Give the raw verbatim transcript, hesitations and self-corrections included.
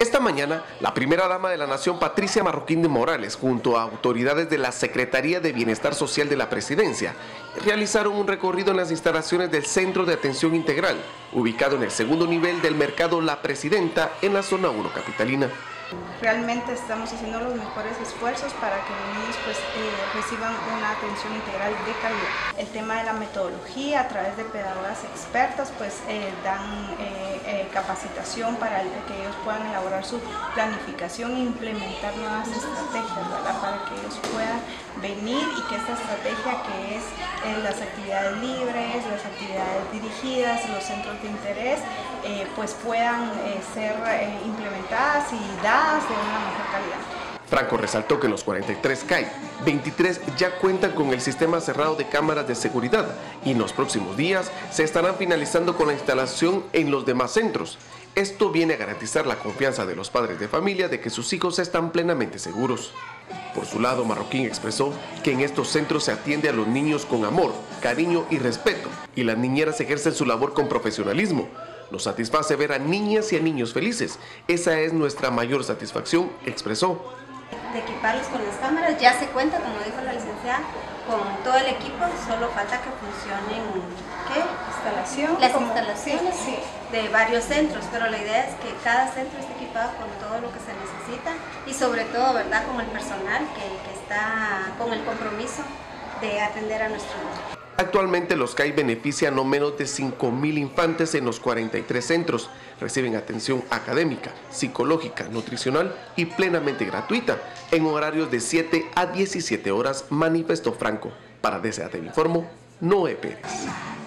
Esta mañana, la primera dama de la Nación, Patricia Marroquín de Morales, junto a autoridades de la Secretaría de Bienestar Social de la Presidencia, realizaron un recorrido en las instalaciones del Centro de Atención Integral, ubicado en el segundo nivel del Mercado La Presidenta, en la zona uno capitalina. Realmente estamos haciendo los mejores esfuerzos para que los niños pues, eh, reciban una atención integral de calidad. El tema de la metodología, a través de pedagogas expertas, pues eh, dan eh, eh, capacitación para que ellos puedan elaborar su planificación e implementar nuevas estrategias, ¿verdad? Para que ellos puedan venir y que esta estrategia, que es eh, las actividades libres, las actividades dirigidas, los centros de interés, eh, pues puedan eh, ser eh, implementadas y dadas de una mejor calidad. Franco resaltó que en los cuarenta y tres C A I, veintitrés ya cuentan con el sistema cerrado de cámaras de seguridad y en los próximos días se estarán finalizando con la instalación en los demás centros. Esto viene a garantizar la confianza de los padres de familia de que sus hijos están plenamente seguros. Por su lado, Marroquín expresó que en estos centros se atiende a los niños con amor, cariño y respeto, y las niñeras ejercen su labor con profesionalismo. Nos satisface ver a niñas y a niños felices. Esa es nuestra mayor satisfacción, expresó. De equiparlos con las cámaras, ya se cuenta, como dijo la licenciada, con todo el equipo, solo falta que funcionen ¿qué? Instalación, las como, instalaciones sí, sí. de varios centros, pero la idea es que cada centro esté equipado con todo lo que se necesita y sobre todo, ¿verdad?, con el personal que, que está con el compromiso de atender a nuestros niños. Actualmente los C A I benefician no menos de cinco mil infantes en los cuarenta y tres centros. Reciben atención académica, psicológica, nutricional y plenamente gratuita en horarios de siete a diecisiete horas, manifestó Franco. Para D C A T V Informo, Noé Pérez.